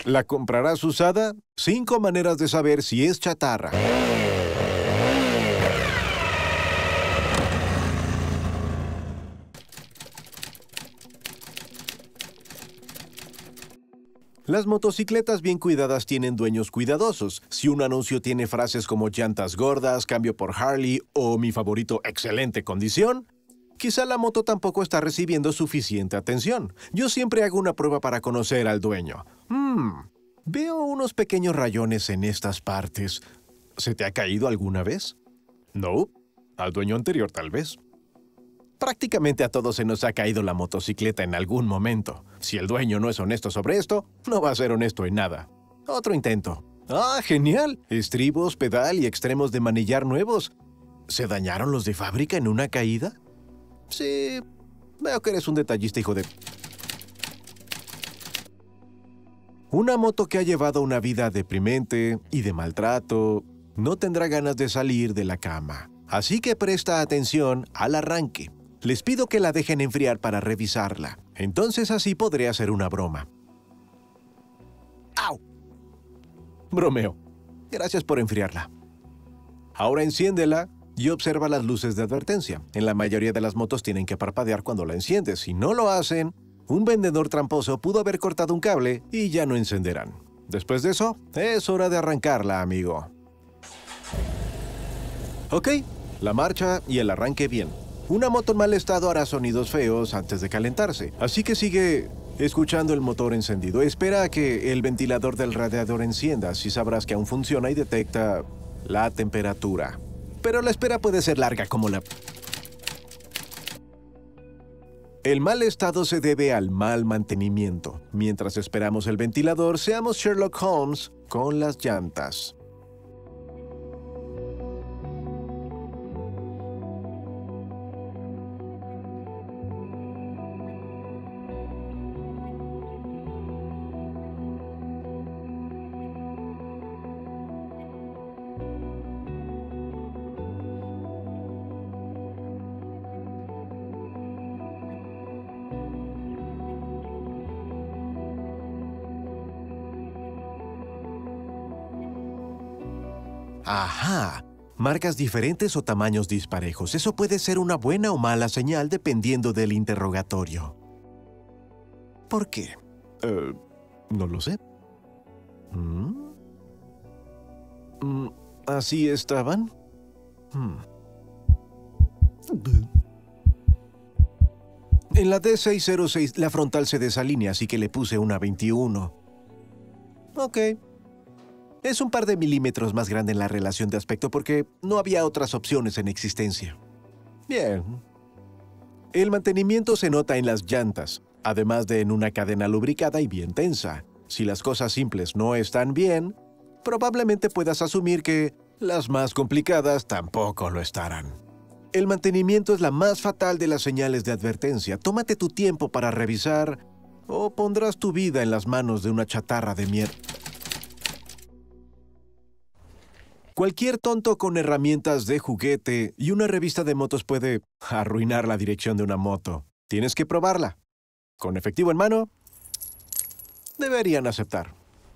¿La comprarás usada? 5 maneras de saber si es chatarra. Las motocicletas bien cuidadas tienen dueños cuidadosos. Si un anuncio tiene frases como llantas gordas, cambio por Harley o mi favorito, excelente condición, quizá la moto tampoco está recibiendo suficiente atención. Yo siempre hago una prueba para conocer al dueño. Veo unos pequeños rayones en estas partes. ¿Se te ha caído alguna vez? No. Al dueño anterior, tal vez. Prácticamente a todos se nos ha caído la motocicleta en algún momento. Si el dueño no es honesto sobre esto, no va a ser honesto en nada. Otro intento. ¡Ah, genial! Estribos, pedal y extremos de manillar nuevos. ¿Se dañaron los de fábrica en una caída? Sí, veo que eres un detallista, hijo de... Una moto que ha llevado una vida deprimente y de maltrato no tendrá ganas de salir de la cama. Así que presta atención al arranque. Les pido que la dejen enfriar para revisarla. Entonces así podré hacer una broma. ¡Au! Bromeo. Gracias por enfriarla. Ahora enciéndela y observa las luces de advertencia. En la mayoría de las motos tienen que parpadear cuando la enciendes. Si no lo hacen, un vendedor tramposo pudo haber cortado un cable y ya no encenderán. Después de eso, es hora de arrancarla, amigo. Ok, la marcha y el arranque bien. Una moto en mal estado hará sonidos feos antes de calentarse, así que sigue escuchando el motor encendido. Espera a que el ventilador del radiador encienda, así sabrás que aún funciona y detecta la temperatura. Pero la espera puede ser larga como la... El mal estado se debe al mal mantenimiento. Mientras esperamos el ventilador, seamos Sherlock Holmes con las llantas. ¡Ajá! Marcas diferentes o tamaños disparejos. Eso puede ser una buena o mala señal dependiendo del interrogatorio. ¿Por qué? No lo sé. ¿Así estaban? En la D606 la frontal se desalinea, así que le puse una 21. Ok. Es un par de milímetros más grande en la relación de aspecto porque no había otras opciones en existencia. Bien. El mantenimiento se nota en las llantas, además de en una cadena lubricada y bien tensa. Si las cosas simples no están bien, probablemente puedas asumir que las más complicadas tampoco lo estarán. El mantenimiento es la más fatal de las señales de advertencia. Tómate tu tiempo para revisar o pondrás tu vida en las manos de una chatarra de mierda. Cualquier tonto con herramientas de juguete y una revista de motos puede arruinar la dirección de una moto. Tienes que probarla. Con efectivo en mano, deberían aceptar.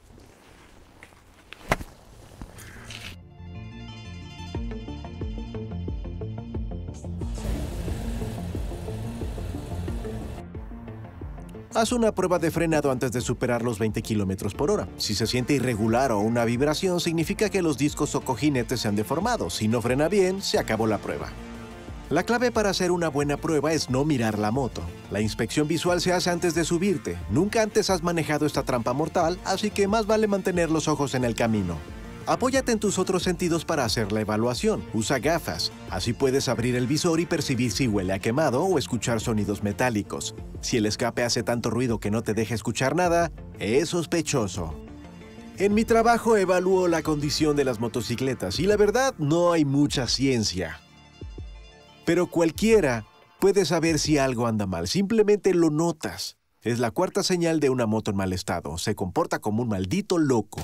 Haz una prueba de frenado antes de superar los 20 km por hora. Si se siente irregular o una vibración, significa que los discos o cojinetes se han deformado. Si no frena bien, se acabó la prueba. La clave para hacer una buena prueba es no mirar la moto. La inspección visual se hace antes de subirte. Nunca antes has manejado esta trampa mortal, así que más vale mantener los ojos en el camino. Apóyate en tus otros sentidos para hacer la evaluación. Usa gafas. Así puedes abrir el visor y percibir si huele a quemado o escuchar sonidos metálicos. Si el escape hace tanto ruido que no te deja escuchar nada, es sospechoso. En mi trabajo evalúo la condición de las motocicletas y la verdad no hay mucha ciencia. Pero cualquiera puede saber si algo anda mal. Simplemente lo notas. Es la cuarta señal de una moto en mal estado. Se comporta como un maldito loco.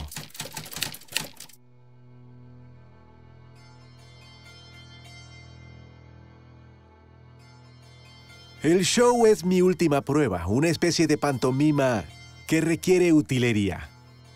El show es mi última prueba, una especie de pantomima que requiere utilería.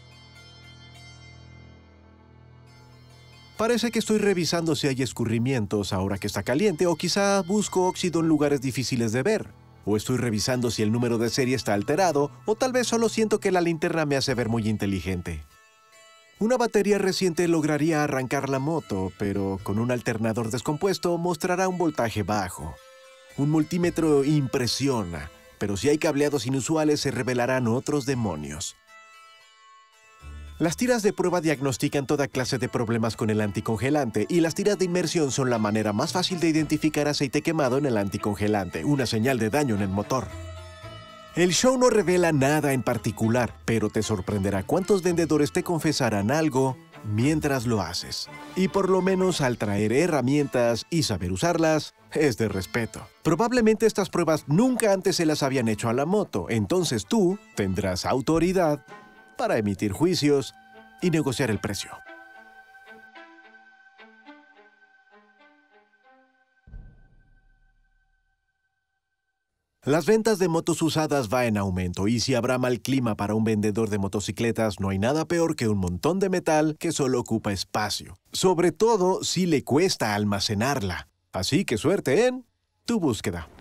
Parece que estoy revisando si hay escurrimientos ahora que está caliente, o quizá busco óxido en lugares difíciles de ver. O estoy revisando si el número de serie está alterado, o tal vez solo siento que la linterna me hace ver muy inteligente. Una batería reciente lograría arrancar la moto, pero con un alternador descompuesto mostrará un voltaje bajo. Un multímetro impresiona, pero si hay cableados inusuales se revelarán otros demonios. Las tiras de prueba diagnostican toda clase de problemas con el anticongelante, y las tiras de inmersión son la manera más fácil de identificar aceite quemado en el anticongelante, una señal de daño en el motor. El show no revela nada en particular, pero te sorprenderá cuántos vendedores te confesarán algo mientras lo haces. Y por lo menos al traer herramientas y saber usarlas, es de respeto. Probablemente estas pruebas nunca antes se las habían hecho a la moto, entonces tú tendrás autoridad para emitir juicios y negociar el precio. Las ventas de motos usadas va en aumento, y si habrá mal clima para un vendedor de motocicletas, no hay nada peor que un montón de metal que solo ocupa espacio. Sobre todo si le cuesta almacenarla. Así que suerte en tu búsqueda.